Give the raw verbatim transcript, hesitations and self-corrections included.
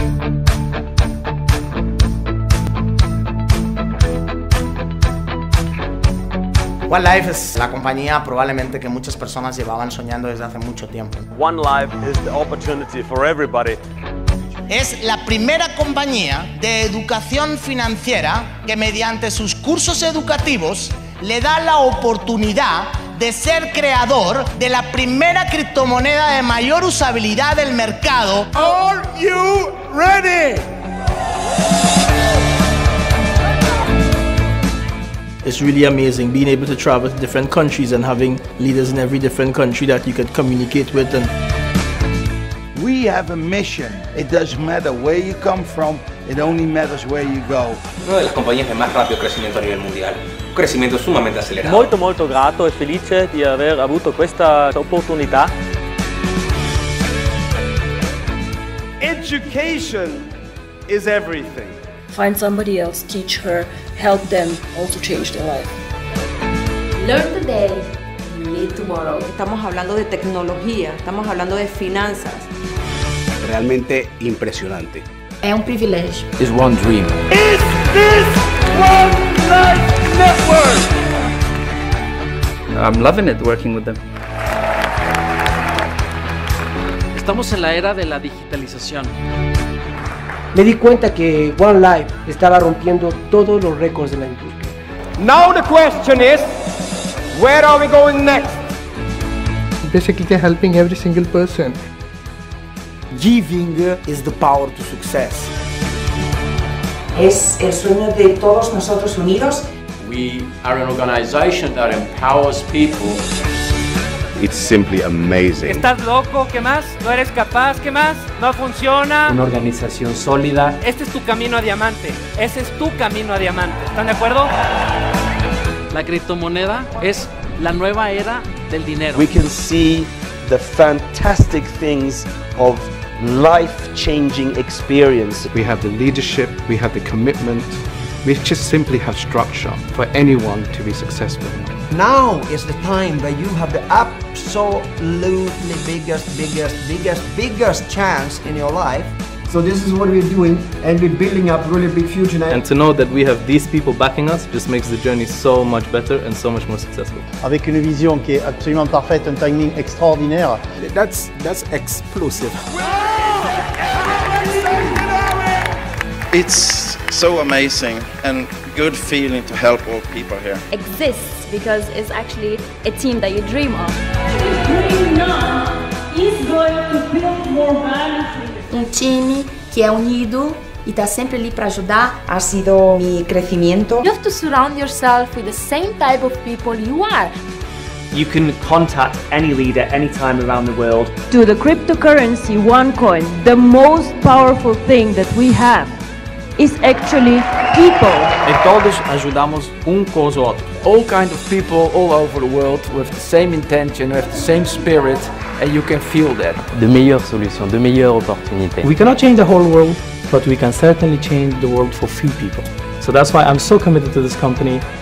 One Life es la compañía probablemente que muchas personas llevaban soñando desde hace mucho tiempo. One Life is the opportunity for everybody. Es la primera compañía de educación financiera que mediante sus cursos educativos le da la oportunidad de ser creador de la primera criptomoneda de mayor usabilidad del mercado. Are you ready? It's really amazing being able to travel to different countries and having leaders in every different country that you could communicate with. And we have a mission. It doesn't matter where you come from, it only matters where you go. Una de las compañías de más rápido crecimiento a nivel mundial, un crecimiento sumamente acelerado. Molto molto grato e felice di aver avuto questa opportunità. Education is everything. Find somebody else, teach her, help them also change their life. Learn today, lead tomorrow. Estamos hablando de tecnología, estamos hablando de finanzas. Realmente impresionante. É um privilégio. It's one dream. Is this One Life Network? I'm loving it working with them. Estamos en la era de la digitalización. Me di cuenta que One Life estaba rompiendo todos los récords de la industria. Now the question is, where are we going next? Basically, they're helping every single person. Giving is the power to success. Es el sueño de todos nosotros unidos. We are an organization that empowers people. It's simply amazing. ¿Estás loco? ¿Qué más? ¿No eres capaz? ¿Qué más? ¿No funciona? Una organización sólida. Este es tu camino a diamante. Ese es tu camino a diamante. ¿Están de acuerdo? La criptomoneda es la nueva era del dinero. We can see the fantastic things of life-changing experience. We have the leadership, we have the commitment, we just simply have structure for anyone to be successful. Now is the time that you have the absolutely biggest, biggest, biggest, biggest chance in your life. So this is what we're doing, and we're building up really big future now. And to know that we have these people backing us just makes the journey so much better and so much more successful. Avec une vision qui est absolument parfaite, un timing extraordinaire. That's that's explosive. It's so amazing and good feeling to help all people here. Exists because it's actually a team that you dream of. Dream now is going to build more value. Um time que é unido e está sempre ali para ajudar. Ha sido mi crecimiento. You have to surround yourself with the same type of people you are. You can contact any leader anytime around the world. To the cryptocurrency OneCoin, the most powerful thing that we have is actually people. E todos ajudamos um com os outros. All kind of people all over the world with the same intention, with the same spirit, and you can feel that. De meilleures solutions, de meilleures opportunités. We cannot change the whole world, but we can certainly change the world for few people. So that's why I'm so committed to this company.